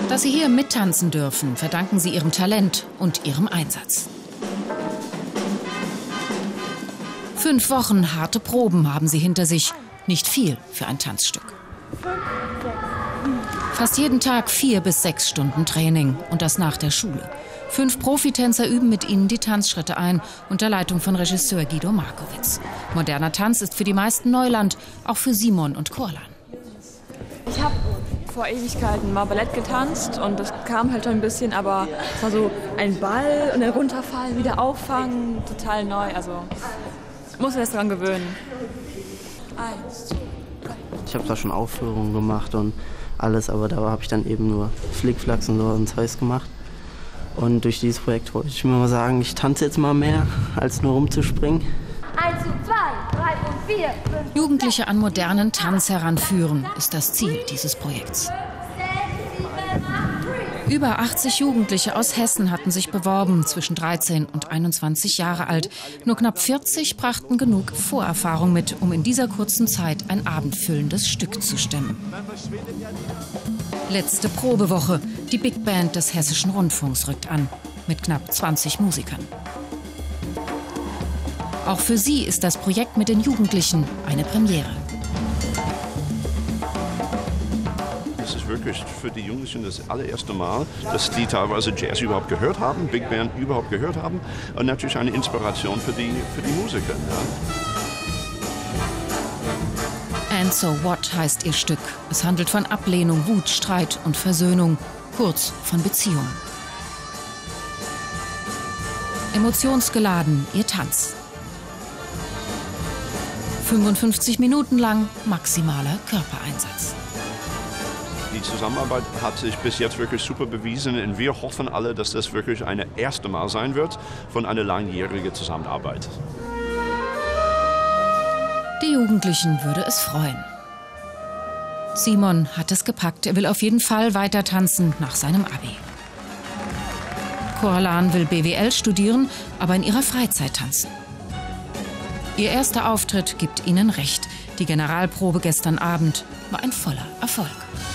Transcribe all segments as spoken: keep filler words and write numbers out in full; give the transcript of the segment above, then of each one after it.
Dass sie hier mittanzen dürfen, verdanken sie ihrem Talent und ihrem Einsatz. Fünf Wochen harte Proben haben sie hinter sich. Nicht viel für ein Tanzstück. Fast jeden Tag vier bis sechs Stunden Training und das nach der Schule. Fünf Profitänzer üben mit ihnen die Tanzschritte ein, unter Leitung von Regisseur Guido Markowitz. Moderner Tanz ist für die meisten Neuland, auch für Simon und Korlan. Ich habe vor Ewigkeiten mal Ballett getanzt und das kam halt schon ein bisschen, aber es war so ein Ball und ein Runterfallen, wieder auffangen, total neu. Also ich muss mich daran gewöhnen. Eins, zwei, drei. Ich habe da schon Aufführungen gemacht und alles, aber da habe ich dann eben nur Flickflacks und so ein Zeugs gemacht. Und durch dieses Projekt wollte ich mir mal sagen, ich tanze jetzt mal mehr, als nur rumzuspringen. Eins, zwei, drei und vier, fünf, Jugendliche an modernen Tanz heranführen, ist das Ziel dieses Projekts. Über achtzig Jugendliche aus Hessen hatten sich beworben, zwischen dreizehn und einundzwanzig Jahre alt. Nur knapp vierzig brachten genug Vorerfahrung mit, um in dieser kurzen Zeit ein abendfüllendes Stück zu stemmen. Letzte Probewoche. Die Big Band des Hessischen Rundfunks rückt an, mit knapp zwanzig Musikern. Auch für sie ist das Projekt mit den Jugendlichen eine Premiere. Es ist wirklich für die Jugendlichen das allererste Mal, dass die teilweise Jazz überhaupt gehört haben, Big Band überhaupt gehört haben und natürlich eine Inspiration für die, für die Musiker. Ja. And So What heißt ihr Stück. Es handelt von Ablehnung, Wut, Streit und Versöhnung, kurz von Beziehung. Emotionsgeladen ihr Tanz. fünfundfünfzig Minuten lang maximaler Körpereinsatz. Die Zusammenarbeit hat sich bis jetzt wirklich super bewiesen und wir hoffen alle, dass das wirklich ein erstes Mal sein wird von einer langjährigen Zusammenarbeit. Die Jugendlichen würde es freuen. Simon hat es gepackt, er will auf jeden Fall weiter tanzen nach seinem Abi. Korlan will B W L studieren, aber in ihrer Freizeit tanzen. Ihr erster Auftritt gibt ihnen recht. Die Generalprobe gestern Abend war ein voller Erfolg.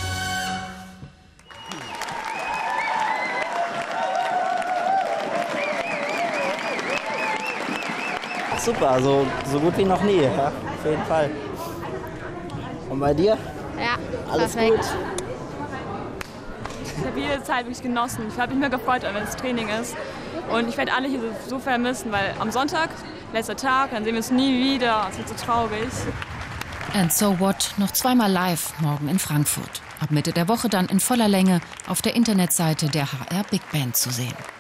Super, also so gut wie noch nie, ja, auf jeden Fall. Und bei dir? Ja, alles perfekt. gut. Ich habe jede Zeit wirklich genossen. Ich habe mich mehr gefreut, wenn es Training ist. Und ich werde alle hier so, so vermissen, weil am Sonntag, letzter Tag, dann sehen wir uns nie wieder. Es wird so traurig. And So What noch zweimal live morgen in Frankfurt. Ab Mitte der Woche dann in voller Länge auf der Internetseite der H R Big Band zu sehen.